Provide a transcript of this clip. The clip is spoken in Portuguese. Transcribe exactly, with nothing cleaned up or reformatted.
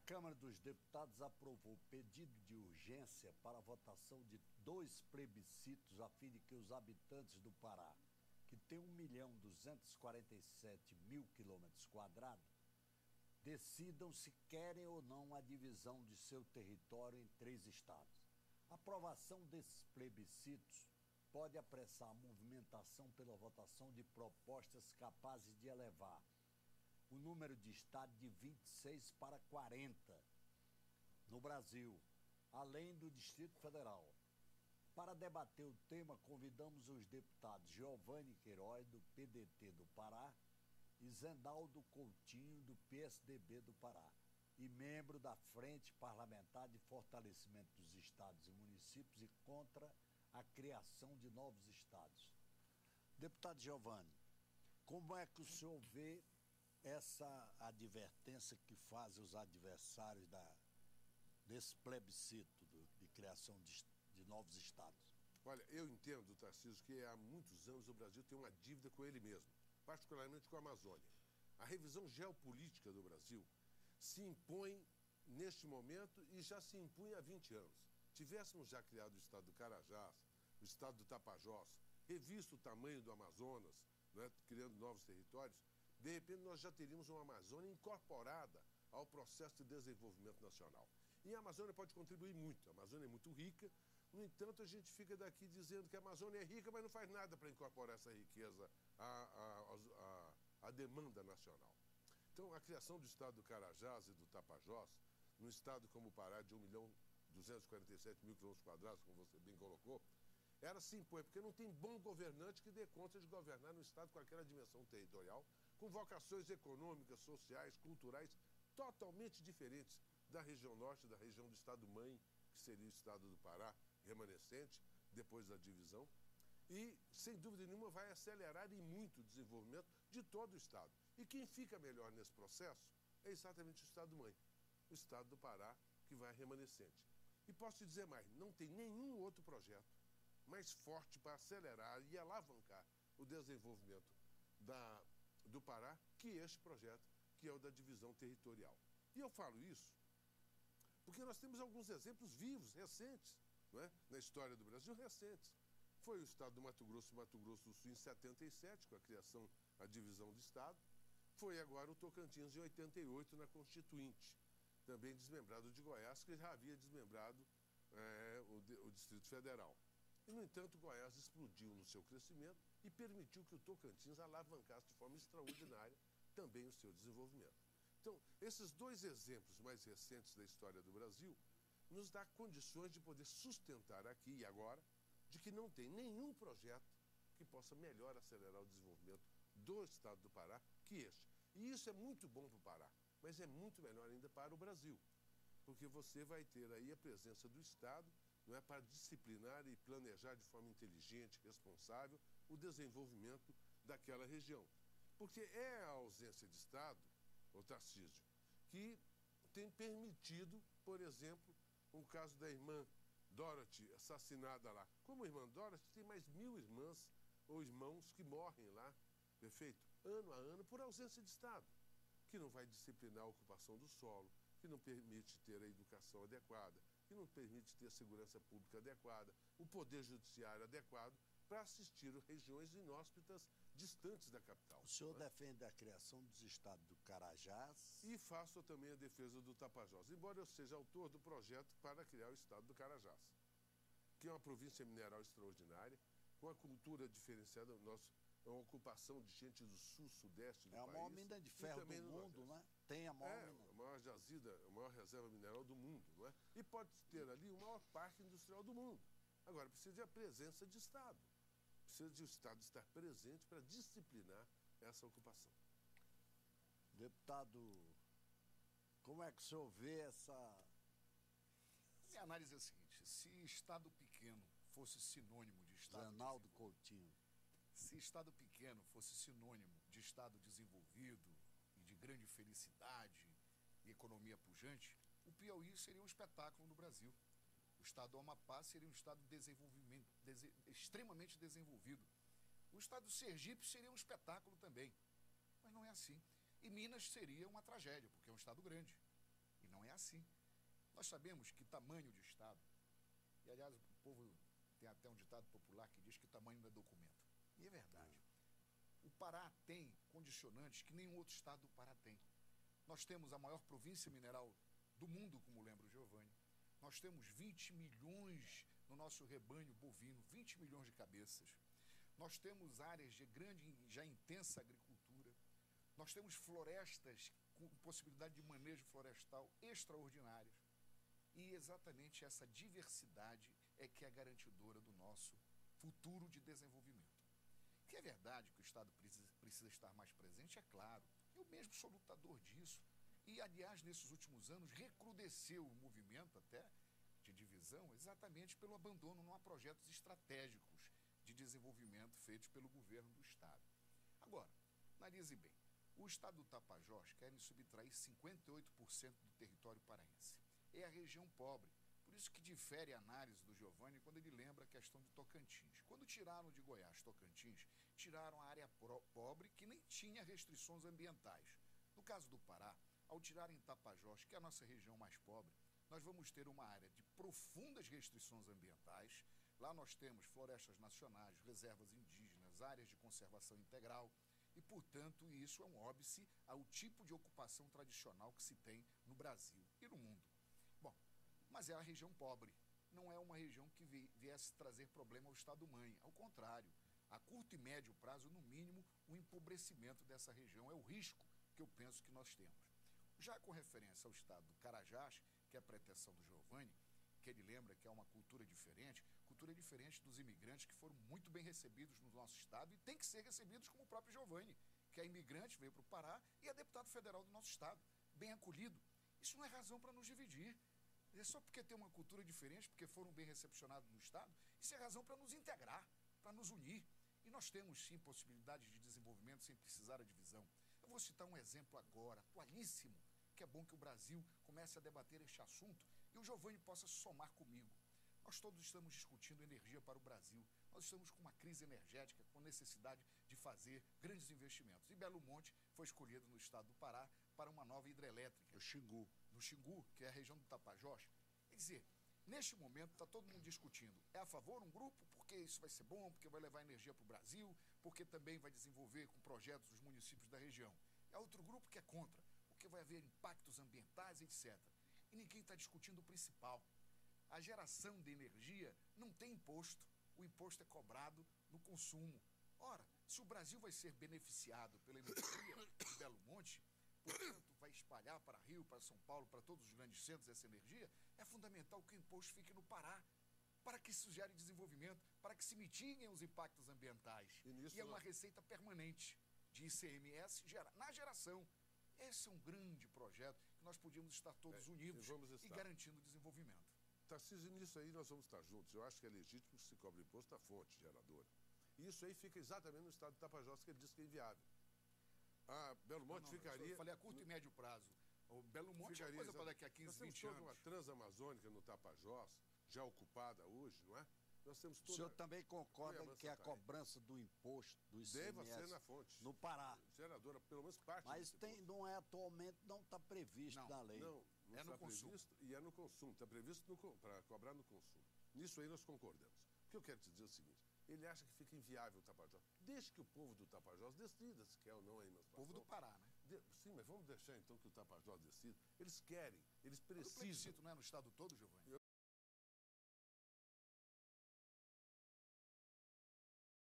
Câmara dos Deputados aprovou pedido de urgência para a votação de dois plebiscitos a fim de que os habitantes do Pará, que tem um milhão duzentos e quarenta e sete mil quilômetros quadrados, decidam se querem ou não a divisão de seu território em três estados. A aprovação desses plebiscitos pode apressar a movimentação pela votação de propostas capazes de elevar o número de estados de vinte e seis para quarenta no Brasil, além do Distrito Federal. Para debater o tema, convidamos os deputados Giovanni Queiroz, do P D T do Pará, e Zendaldo Coutinho, do P S D B do Pará, e membro da Frente Parlamentar de Fortalecimento dos Estados e Municípios e contra a criação de novos estados. Deputado Giovanni, como é que o senhor vê essa advertência que fazem os adversários da, desse plebiscito do, de criação de, de novos estados? Olha, eu entendo, Tarcísio, que há muitos anos o Brasil tem uma dívida com ele mesmo, particularmente com a Amazônia. A revisão geopolítica do Brasil se impõe neste momento e já se impunha há vinte anos. Tivéssemos já criado o estado do Carajás, o estado do Tapajós, revisto o tamanho do Amazonas, né, criando novos territórios, de repente nós já teríamos uma Amazônia incorporada ao processo de desenvolvimento nacional. E a Amazônia pode contribuir muito, a Amazônia é muito rica, no entanto a gente fica daqui dizendo que a Amazônia é rica, mas não faz nada para incorporar essa riqueza à, à, à, à demanda nacional. Então a criação do estado do Carajás e do Tapajós, num estado como o Pará de um milhão duzentos e quarenta e sete mil quilômetros quadrados, como você bem colocou, ela se impõe, porque não tem bom governante que dê conta de governar no estado com aquela dimensão territorial, com vocações econômicas, sociais, culturais totalmente diferentes da região norte, da região do estado-mãe, que seria o estado do Pará, remanescente, depois da divisão. E, sem dúvida nenhuma, vai acelerar e muito o desenvolvimento de todo o estado. E quem fica melhor nesse processo é exatamente o estado-mãe, o estado do Pará, que vai remanescente. E posso te dizer mais, não tem nenhum outro projeto mais forte para acelerar e alavancar o desenvolvimento da, do Pará que este projeto, que é o da divisão territorial. E eu falo isso porque nós temos alguns exemplos vivos, recentes, não é? Na história do Brasil, recentes. Foi o estado do Mato Grosso e Mato Grosso do Sul em setenta e sete, com a criação, a divisão do estado. Foi agora o Tocantins em oitenta e oito, na Constituinte, também desmembrado de Goiás, que já havia desmembrado é, o, o Distrito Federal. E, no entanto, Goiás explodiu no seu crescimento e permitiu que o Tocantins alavancasse de forma extraordinária também o seu desenvolvimento. Então, esses dois exemplos mais recentes da história do Brasil nos dá condições de poder sustentar aqui e agora de que não tem nenhum projeto que possa melhor acelerar o desenvolvimento do estado do Pará que este. E isso é muito bom para o Pará, mas é muito melhor ainda para o Brasil, porque você vai ter aí a presença do Estado, não é, para disciplinar e planejar de forma inteligente, responsável, o desenvolvimento daquela região. Porque é a ausência de Estado, o Tarcísio, que tem permitido, por exemplo, o caso da irmã Dorothy, assassinada lá. Como a irmã Dorothy, tem mais mil irmãs ou irmãos que morrem lá, perfeito? Ano a ano, por ausência de Estado, que não vai disciplinar a ocupação do solo, que não permite ter a educação adequada, que não permite ter a segurança pública adequada, o poder judiciário adequado para assistir regiões inóspitas distantes da capital. O senhor, né? defende a criação dos estados do Carajás? E faço também a defesa do Tapajós, embora eu seja autor do projeto para criar o estado do Carajás, que é uma província mineral extraordinária, com a cultura diferenciada, nosso, é uma ocupação de gente do sul, sudeste do é a país. maior mina de ferro do mundo, né? Tem a maior É, mina. a maior jazida, a maior reserva mineral do mundo, não é? E pode ter ali o maior parque industrial do mundo. Agora, precisa de a presença de Estado. Precisa de o Estado estar presente para disciplinar essa ocupação. Deputado, como é que o senhor vê essa... Minha análise é a seguinte, se Estado pequeno fosse sinônimo de Estado... Zendaldo Coutinho. Se Estado pequeno fosse sinônimo de Estado desenvolvido e de grande felicidade e economia pujante, o Piauí seria um espetáculo no Brasil. O estado do Amapá seria um estado de desenvolvimento, dese, extremamente desenvolvido. O estado do Sergipe seria um espetáculo também. Mas não é assim. E Minas seria uma tragédia, porque é um estado grande. E Não é assim. Nós sabemos que tamanho de Estado, e aliás o povo tem até um ditado popular que diz que tamanho não é documento. E é verdade. O Pará tem condicionantes que nenhum outro estado do Pará tem. Nós temos a maior província mineral do mundo, como lembra o Giovanni. Nós temos vinte milhões no nosso rebanho bovino, vinte milhões de cabeças. Nós temos áreas de grande, já intensa agricultura. Nós temos florestas com possibilidade de manejo florestal extraordinárias. E exatamente essa diversidade é que é garantidora do nosso futuro de desenvolvimento. Que é verdade que o Estado precisa, precisa estar mais presente, é claro. Eu mesmo sou lutador disso. E, aliás, nesses últimos anos, recrudesceu o movimento até de divisão exatamente pelo abandono não a projetos estratégicos de desenvolvimento feitos pelo governo do Estado. Agora, analise bem, o Estado do Tapajós quer subtrair cinquenta e oito por cento do território paraense. É a região pobre, por isso que difere a análise do Giovanni quando ele lembra a questão de Tocantins. Quando tiraram de Goiás Tocantins, tiraram a área pobre que nem tinha restrições ambientais. No caso do Pará, ao tirarem Tapajós, que é a nossa região mais pobre, nós vamos ter uma área de profundas restrições ambientais. Lá nós temos florestas nacionais, reservas indígenas, áreas de conservação integral e, portanto, isso é um óbice ao tipo de ocupação tradicional que se tem no Brasil e no mundo. Bom, mas é a região pobre, não é uma região que viesse trazer problema ao Estado-mãe, ao contrário, a curto e médio prazo, no mínimo, o empobrecimento dessa região é o risco que eu penso que nós temos. Já com referência ao estado do Carajás, que é a pretensão do Giovanni, que ele lembra que é uma cultura diferente, cultura diferente dos imigrantes que foram muito bem recebidos no nosso estado e tem que ser recebidos como o próprio Giovanni, que é imigrante, veio para o Pará e é deputado federal do nosso estado, bem acolhido. Isso não é razão para nos dividir. É só porque tem uma cultura diferente, porque foram bem recepcionados no estado, isso é razão para nos integrar, para nos unir. E nós temos sim possibilidades de desenvolvimento sem precisar da divisão. Eu vou citar um exemplo agora, atualíssimo, que é bom que o Brasil comece a debater este assunto e o Giovanni possa somar comigo. Nós todos estamos discutindo energia para o Brasil. Nós estamos com uma crise energética, com necessidade de fazer grandes investimentos. E Belo Monte foi escolhido no estado do Pará para uma nova hidrelétrica. No Xingu. No Xingu, que é a região do Tapajós. Quer dizer, neste momento está todo mundo discutindo. É a favor um grupo, porque isso vai ser bom, porque vai levar energia para o Brasil, porque também vai desenvolver com projetos os municípios da região. É outro grupo que é contra, porque vai haver impactos ambientais, etcétera. E ninguém está discutindo o principal. A geração de energia não tem imposto. O imposto é cobrado no consumo. Ora, se o Brasil vai ser beneficiado pela energia de Belo Monte, portanto, vai espalhar para Rio, para São Paulo, para todos os grandes centros essa energia, é fundamental que o imposto fique no Pará, para que isso gere desenvolvimento, para que se mitiguem os impactos ambientais. E, nisso, e é uma receita permanente de I C M S na geração. Esse é um grande projeto que nós podíamos estar todos é, unidos e, e garantindo o desenvolvimento. Tarcísio, nisso aí nós vamos estar juntos. Eu acho que é legítimo que se cobre imposto da fonte geradora. E isso aí fica exatamente no estado de Tapajós, que ele diz que é inviável. Ah, Belo Monte não, não, ficaria... Eu falei a curto no... e médio prazo. O Belo Monte é coisa para daqui a quinze, vinte anos. Nós temos toda uma transamazônica no Tapajós, já ocupada hoje, não é? Nós temos toda... O senhor também concorda que a cobrança do imposto, do I C M S... Deva ser na fonte. No Pará. Geradora, pelo menos parte. Mas tem, não é atualmente, não está previsto não, na lei. Não, não é está no previsto consumo. E é no consumo. Está previsto para cobrar no consumo. Nisso aí nós concordamos. O que eu quero te dizer é o seguinte, ele acha que fica inviável o Tapajós. Deixe que o povo do Tapajós decida se quer ou não a emancipação. O povo do Pará, né? De, sim, mas vamos deixar então que o Tapajós decida. Eles querem, eles precisam. O plebiscito não é no estado todo, Giovanni?